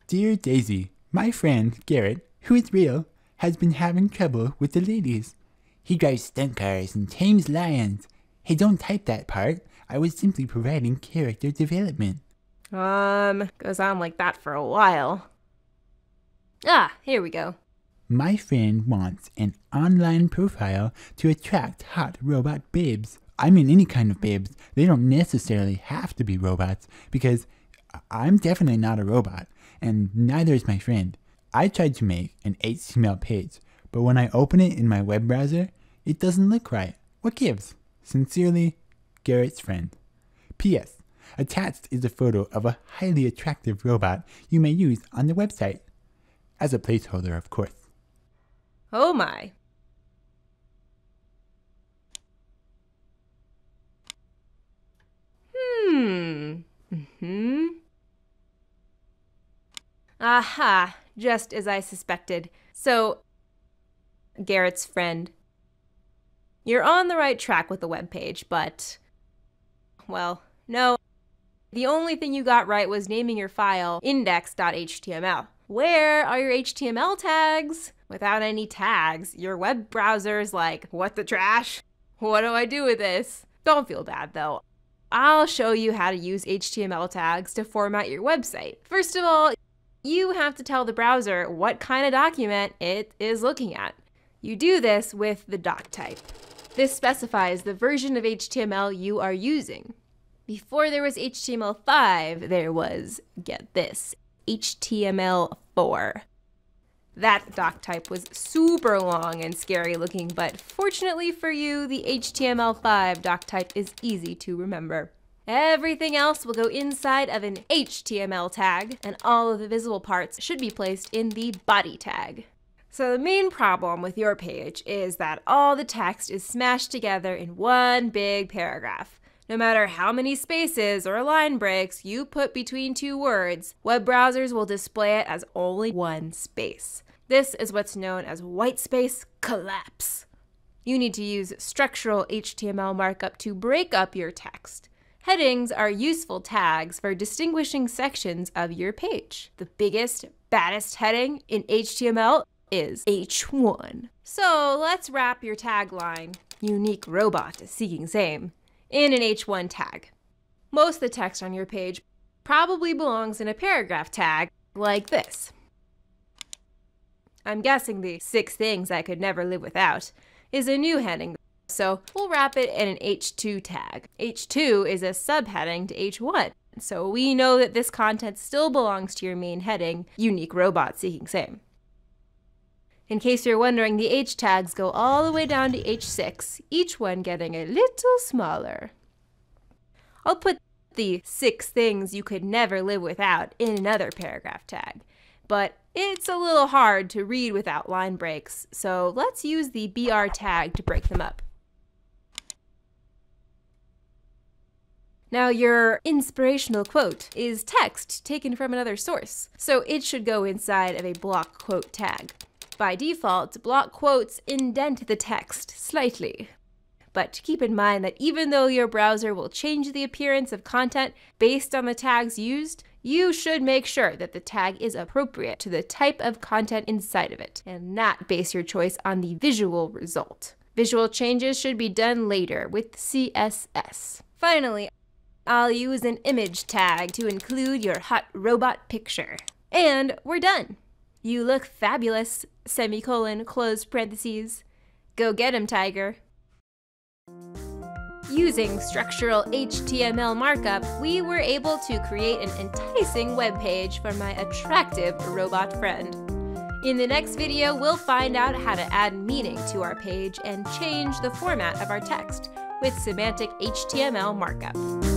Dear Daisy, my friend, Garrett, who is real, has been having trouble with the ladies. He drives stunt cars and tames lions. Hey, don't type that part. I was simply providing character development. Goes on like that for a while. Ah, here we go. My friend wants an online profile to attract hot robot babes. I mean any kind of babes. They don't necessarily have to be robots, because I'm definitely not a robot, and neither is my friend. I tried to make an HTML page, but when I open it in my web browser, it doesn't look right. What gives? Sincerely, Garrett's friend. P.S. Attached is a photo of a highly attractive robot you may use on the website. As a placeholder, of course. Oh my. Aha, just as I suspected. So, Garrett's friend, you're on the right track with the webpage, but, well, no. The only thing you got right was naming your file index.html. Where are your HTML tags? Without any tags, your web browser's like, what the trash? What do I do with this? Don't feel bad though. I'll show you how to use HTML tags to format your website. First of all, you have to tell the browser what kind of document it is looking at. You do this with the doc type. This specifies the version of HTML you are using. Before there was HTML5, there was, get this, HTML4. That doc type was super long and scary looking, but fortunately for you, the HTML5 doc type is easy to remember. Everything else will go inside of an HTML tag, and all of the visible parts should be placed in the body tag. So the main problem with your page is that all the text is smashed together in one big paragraph. No matter how many spaces or line breaks you put between two words, web browsers will display it as only one space. This is what's known as white space collapse. You need to use structural HTML markup to break up your text. Headings are useful tags for distinguishing sections of your page. The biggest, baddest heading in HTML is H1. So let's wrap your tagline, unique robot seeking same, in an H1 tag. Most of the text on your page probably belongs in a paragraph tag like this. I'm guessing the 6 things I could never live without is a new heading, so we'll wrap it in an H2 tag. H2 is a subheading to H1, so we know that this content still belongs to your main heading, unique robot seeking same. In case you're wondering, the H tags go all the way down to H6, each one getting a little smaller. I'll put the 6 things you could never live without in another paragraph tag, but it's a little hard to read without line breaks, so let's use the BR tag to break them up. Now your inspirational quote is text taken from another source, so it should go inside of a block quote tag. By default, block quotes indent the text slightly. But keep in mind that even though your browser will change the appearance of content based on the tags used, you should make sure that the tag is appropriate to the type of content inside of it, and not base your choice on the visual result. Visual changes should be done later with CSS. Finally, I'll use an image tag to include your hot robot picture. And we're done. You look fabulous, semicolon, close parentheses. Go get 'em, tiger. Using structural HTML markup, we were able to create an enticing web page for my attractive robot friend. In the next video, we'll find out how to add meaning to our page and change the format of our text with semantic HTML markup.